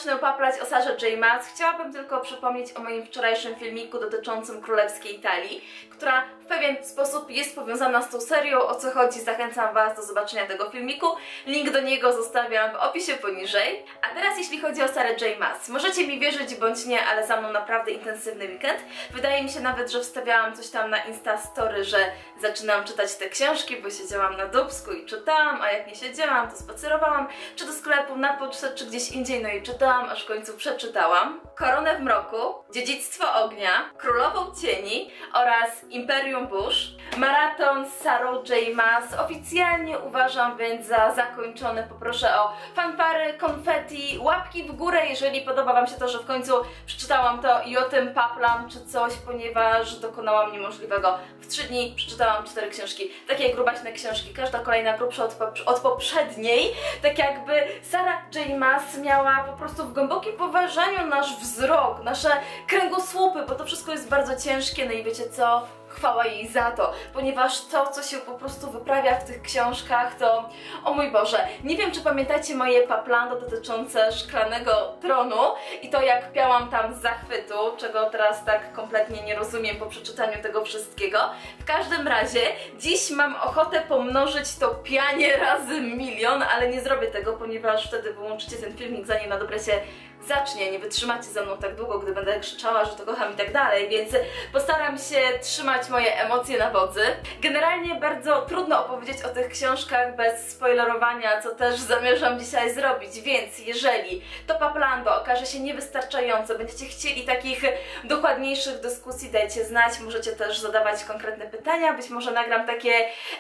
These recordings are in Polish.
zacznę paplać o Sarze J. Maas, chciałabym tylko przypomnieć o moim wczorajszym filmiku dotyczącym Królewskiej Italii, która w pewien sposób jest powiązana z tą serią. O co chodzi? Zachęcam Was do zobaczenia tego filmiku. Link do niego zostawiam w opisie poniżej. A teraz jeśli chodzi o Sarę J. Maas. Możecie mi wierzyć bądź nie, ale za mną naprawdę intensywny weekend. Wydaje mi się nawet, że wstawiałam coś tam na Instastory, że zaczynam czytać te książki, bo siedziałam na dubsku i czytałam, a jak nie siedziałam, to spacerowałam, czy do sklepu, na pocztę, czy gdzieś indziej, no i czytałam, aż w końcu przeczytałam Koronę w mroku, Dziedzictwo ognia, Królową cieni oraz Imperium burz. Maraton z Sarą J. Maas oficjalnie uważam więc za zakończony. Poproszę o fanfary, konfetti, łapki w górę, jeżeli podoba Wam się to, że w końcu przeczytałam to i o tym paplam czy coś, ponieważ dokonałam niemożliwego. W 3 dni przeczytałam 4 książki, takie grubaśne książki, każda kolejna grubsza od poprzedniej. Tak jakby Sara J. Maas miała po prostu w głębokim poważaniu nasz wzrok, nasze kręgosłupy, bo to wszystko jest bardzo ciężkie, no i wiecie co? Chwała jej za to, ponieważ to, co się po prostu wyprawia w tych książkach, to... O mój Boże, nie wiem, czy pamiętacie moje paplando dotyczące Szklanego Tronu i to, jak piałam tam z zachwytu, czego teraz tak kompletnie nie rozumiem po przeczytaniu tego wszystkiego. W każdym razie, dziś mam ochotę pomnożyć to pianie razy milion, ale nie zrobię tego, ponieważ wtedy wyłączycie ten filmik, zanim na dobre się zacznie, nie wytrzymacie ze mną tak długo, gdy będę krzyczała, że to kocham i tak dalej, więc postaram się trzymać moje emocje na wodzy. Generalnie bardzo trudno opowiedzieć o tych książkach bez spoilerowania, co też zamierzam dzisiaj zrobić, więc jeżeli to paplando okaże się niewystarczające, będziecie chcieli takich dokładniejszych dyskusji, dajcie znać, możecie też zadawać konkretne pytania, być może nagram takie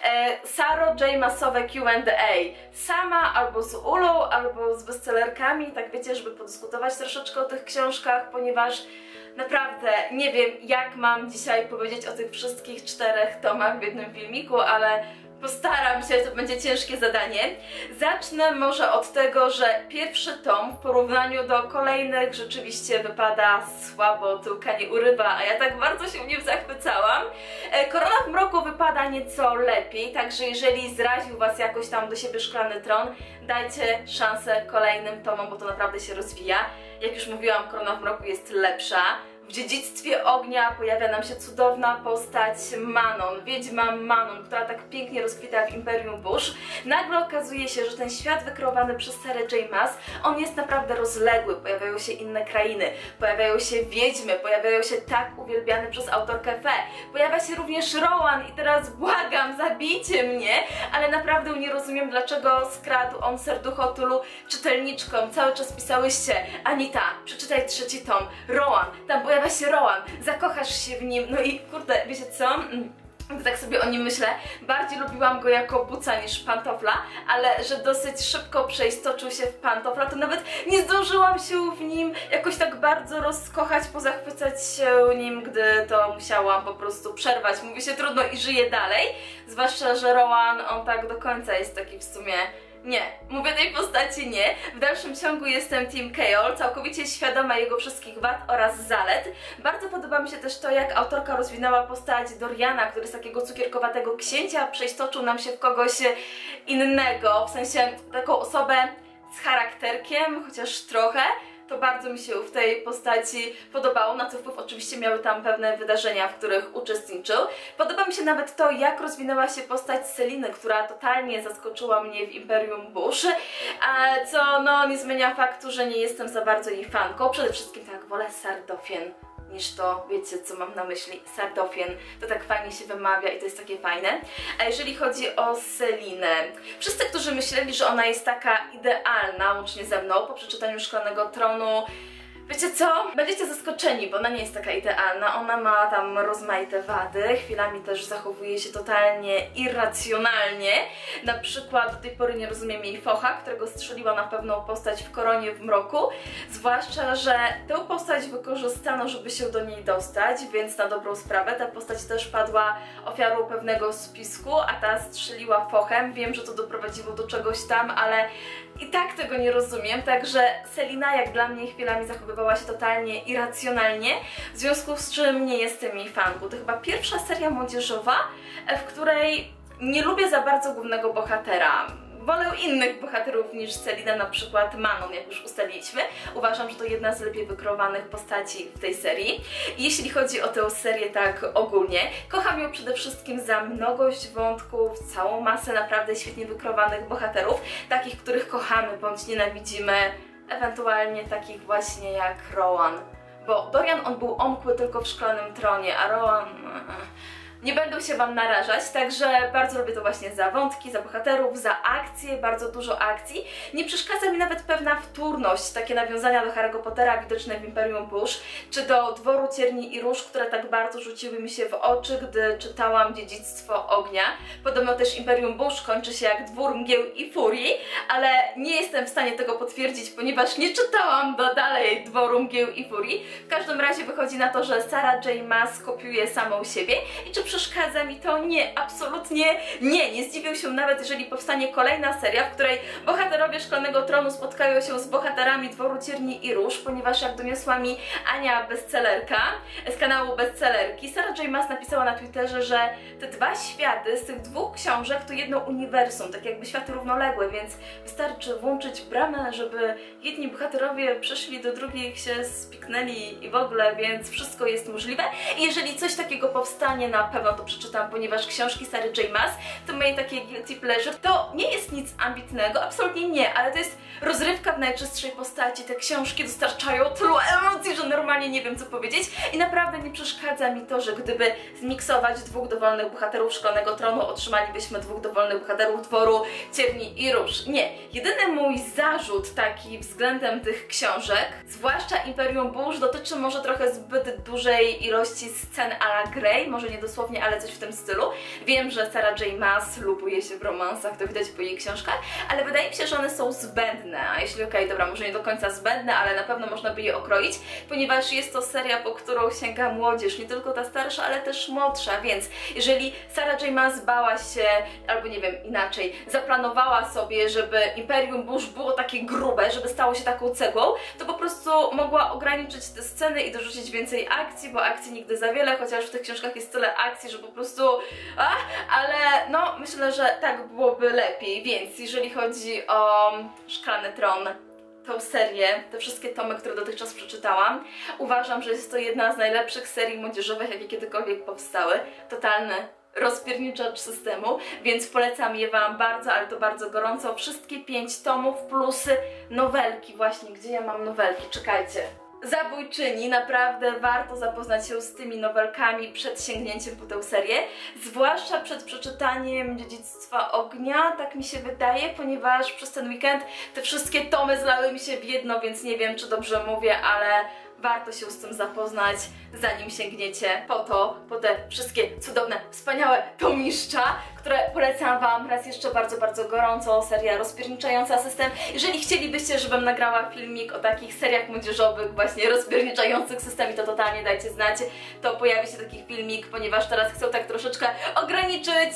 Saro J. Maasowe Q&A, sama albo z Ulą, albo z bestsellerkami, tak wiecie, żeby podyskutować troszeczkę o tych książkach, ponieważ naprawdę nie wiem, jak mam dzisiaj powiedzieć o tych wszystkich 4 tomach w jednym filmiku, ale postaram się, to będzie ciężkie zadanie. Zacznę może od tego, że pierwszy tom w porównaniu do kolejnych rzeczywiście wypada słabo, tyłka nie urywa, a ja tak bardzo się nim zachwycałam. Korona w mroku wypada nieco lepiej, także jeżeli zraził Was jakoś tam do siebie Szklany Tron, dajcie szansę kolejnym tomom, bo to naprawdę się rozwija. Jak już mówiłam, Korona w mroku jest lepsza. W Dziedzictwie ognia pojawia nam się cudowna postać Manon, wiedźma Manon, która tak pięknie rozkwita w Imperium burz. Nagle okazuje się, że ten świat wykreowany przez Sarę J. Maas, on jest naprawdę rozległy, pojawiają się inne krainy, pojawiają się wiedźmy, pojawiają się tak uwielbiane przez autorkę Fe, pojawia się również Rowan i teraz błagam, zabijcie mnie, ale naprawdę nie rozumiem, dlaczego skradł on serducho tylu czytelniczkom. Cały czas pisałyście: Anita, przeczytaj 3 tom, Rowan, tam pojawia się Rowan, zakochasz się w nim, no i kurde, wiecie co? Gdy tak sobie o nim myślę, bardziej lubiłam go jako buca niż pantofla, ale że dosyć szybko przeistoczył się w pantofla, to nawet nie zdążyłam się w nim jakoś tak bardzo rozkochać, pozachwycać się nim, gdy to musiałam po prostu przerwać. Mówi się trudno i żyję dalej, zwłaszcza, że Rowan, on tak do końca jest taki w sumie... Nie, mówię tej postaci nie. W dalszym ciągu jestem Team Chaol, całkowicie świadoma jego wszystkich wad oraz zalet. Bardzo podoba mi się też to, jak autorka rozwinęła postać Doriana, który z takiego cukierkowatego księcia przeistoczył nam się w kogoś innego, w sensie taką osobę z charakterkiem, chociaż trochę. To bardzo mi się w tej postaci podobało, na co wpływ oczywiście miały tam pewne wydarzenia, w których uczestniczył. Podoba mi się nawet to, jak rozwinęła się postać Seliny, która totalnie zaskoczyła mnie w Imperium burz, co no nie zmienia faktu, że nie jestem za bardzo jej fanką. Przede wszystkim tak, wolę Sardofien niż to, wiecie co mam na myśli, Sardofien, to tak fajnie się wymawia i to jest takie fajne. A jeżeli chodzi o Selinę, wszyscy, którzy myśleli, że ona jest taka idealna, łącznie ze mną, po przeczytaniu Szklanego Tronu, wiecie co? Będziecie zaskoczeni, bo ona nie jest taka idealna, ona ma tam rozmaite wady, chwilami też zachowuje się totalnie irracjonalnie. Na przykład do tej pory nie rozumiem jej focha, którego strzeliła na pewną postać w Koronie w mroku, zwłaszcza, że tę postać wykorzystano, żeby się do niej dostać, więc na dobrą sprawę ta postać też padła ofiarą pewnego spisku, a ta strzeliła fochem. Wiem, że to doprowadziło do czegoś tam, ale i tak tego nie rozumiem, także Selina jak dla mnie chwilami zachowywała się totalnie irracjonalnie, w związku z czym nie jestem jej fanką. To chyba pierwsza seria młodzieżowa, w której nie lubię za bardzo głównego bohatera. wolę innych bohaterów niż Selina, na przykład Manon, jak już ustaliliśmy. Uważam, że to jedna z lepiej wykreowanych postaci w tej serii. Jeśli chodzi o tę serię tak ogólnie, kocham ją przede wszystkim za mnogość wątków, całą masę naprawdę świetnie wykreowanych bohaterów, takich, których kochamy bądź nienawidzimy, ewentualnie takich właśnie jak Rowan. Bo Dorian, on był omkły tylko w Szklanym Tronie, a Rowan... Nie będę się Wam narażać, także bardzo lubię to właśnie za wątki, za bohaterów, za akcje, bardzo dużo akcji. Nie przeszkadza mi nawet pewna wtórność, takie nawiązania do Harry'ego Pottera widoczne w Imperium Bush, czy do Dworu Cierni i Róż, które tak bardzo rzuciły mi się w oczy, gdy czytałam Dziedzictwo Ognia. Podobno też Imperium Bush kończy się jak Dwór Mgieł i Furii, ale nie jestem w stanie tego potwierdzić, ponieważ nie czytałam dalej Dworu Mgieł i Furii. W każdym razie wychodzi na to, że Sarah J. Maas kopiuje samą siebie i czy przeszkadza mi to? Nie, absolutnie nie. Nie zdziwię się nawet, jeżeli powstanie kolejna seria, w której bohaterowie Szklanego Tronu spotkają się z bohaterami Dworu Cierni i Róż, ponieważ jak doniosła mi Ania Bestsellerka z kanału Bestsellerki, Sarah J. Maas napisała na Twitterze, że te dwa światy z tych dwóch książek to jedno uniwersum, tak jakby światy równoległe, więc wystarczy włączyć bramę, żeby jedni bohaterowie przeszli do drugich, się spiknęli i w ogóle, więc wszystko jest możliwe. I jeżeli coś takiego powstanie, na pewno to przeczytam, ponieważ książki Sary J. Maas to moje takie guilty pleasure. To nie jest nic ambitnego, absolutnie nie, ale to jest rozrywka w najczystszej postaci. Te książki dostarczają tylu emocji, że normalnie nie wiem co powiedzieć i naprawdę nie przeszkadza mi to, że gdyby zmiksować dwóch dowolnych bohaterów Szklanego Tronu, otrzymalibyśmy dwóch dowolnych bohaterów Dworu Cierni i Róż. Nie. Jedyny mój zarzut taki względem tych książek, zwłaszcza Imperium Bush, dotyczy może trochę zbyt dużej ilości scen a la Grey, może nie dosłownie, ale coś w tym stylu. Wiem, że Sarah J. Maas lubuje się w romansach, to widać po jej książkach, ale wydaje mi się, że one są zbędne, a jeśli okej, dobra, może nie do końca zbędne, ale na pewno można by je okroić, ponieważ jest to seria, po którą sięga młodzież, nie tylko ta starsza, ale też młodsza, więc jeżeli Sarah J. Maas bała się, albo nie wiem, inaczej, zaplanowała sobie, żeby Imperium Bush było takie grube, żeby stało się taką cegłą, to po prostu mogła ograniczyć te sceny i dorzucić więcej akcji, bo akcji nigdy za wiele, chociaż w tych książkach jest tyle akcji, że po prostu ale no myślę, że tak byłoby lepiej, więc jeżeli chodzi o Szklany Tron, tą serię, te wszystkie tomy, które dotychczas przeczytałam, uważam, że jest to jedna z najlepszych serii młodzieżowych, jakie kiedykolwiek powstały. Totalny rozpierniczacz systemu, więc polecam je Wam bardzo, ale to bardzo gorąco. Wszystkie 5 tomów plus nowelki właśnie. Gdzie ja mam nowelki? Czekajcie. Zabójczyni, naprawdę warto zapoznać się z tymi nowelkami przed sięgnięciem po tę serię, zwłaszcza przed przeczytaniem Dziedzictwa Ognia, tak mi się wydaje, ponieważ przez ten weekend te wszystkie tomy zlały mi się w jedno, więc nie wiem, czy dobrze mówię, ale warto się z tym zapoznać, zanim sięgniecie po te wszystkie cudowne, wspaniałe tomiszcza, które polecam Wam raz jeszcze bardzo, bardzo gorąco. Seria rozpierniczająca system. Jeżeli chcielibyście, żebym nagrała filmik o takich seriach młodzieżowych właśnie rozpierniczających system i to totalnie dajcie znać, to pojawi się taki filmik, ponieważ teraz chcę tak troszeczkę ograniczyć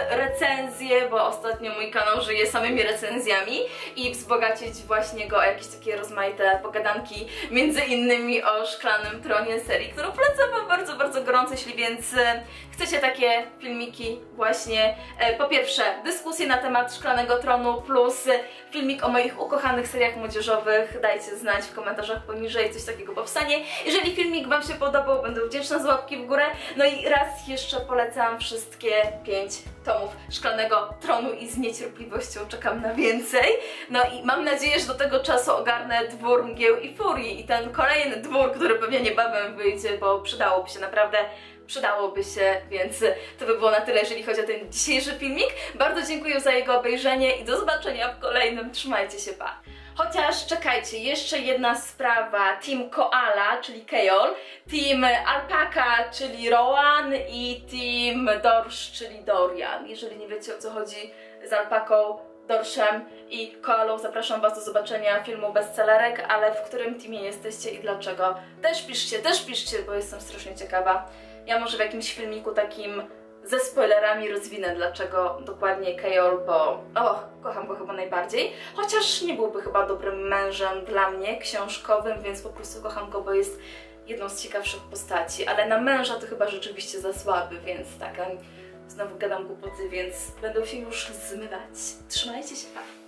recenzje, bo ostatnio mój kanał żyje samymi recenzjami i wzbogacić właśnie go o jakieś takie rozmaite pogadanki, między innymi o Szklanym Tronie serii, którą polecam Wam bardzo, bardzo gorąco, jeśli więc chcecie takie filmiki właśnie. Po pierwsze, dyskusje na temat Szklanego Tronu plus filmik o moich ukochanych seriach młodzieżowych. Dajcie znać w komentarzach poniżej, coś takiego powstanie. Jeżeli filmik Wam się podobał, będę wdzięczna za łapki w górę. No i raz jeszcze polecam wszystkie 5 tomów Szklanego Tronu i z niecierpliwością czekam na więcej. No i mam nadzieję, że do tego czasu ogarnę Dwór Mgieł i Furii i ten kolejny dwór, który pewnie niebawem wyjdzie, bo przydałoby się naprawdę. Przydałoby się, więc to by było na tyle, jeżeli chodzi o ten dzisiejszy filmik. Bardzo dziękuję za jego obejrzenie i do zobaczenia w kolejnym. Trzymajcie się, pa! Chociaż czekajcie, jeszcze jedna sprawa. Team Koala, czyli Kejol, Team Alpaka, czyli Rowan i Team Dorsz, czyli Dorian. Jeżeli nie wiecie, o co chodzi z Alpaką, Dorszem i Koalą, zapraszam Was do zobaczenia filmu Bestsellerek, ale w którym teamie jesteście i dlaczego? Też piszcie, bo jestem strasznie ciekawa. Ja może w jakimś filmiku takim ze spoilerami rozwinę, dlaczego dokładnie Kejol, bo kocham go chyba najbardziej. Chociaż nie byłby chyba dobrym mężem dla mnie, książkowym, więc po prostu kocham go, bo jest jedną z ciekawszych postaci. Ale na męża to chyba rzeczywiście za słaby, więc taka znowu gadam głupoty, więc będą się już zmywać. Trzymajcie się, pa!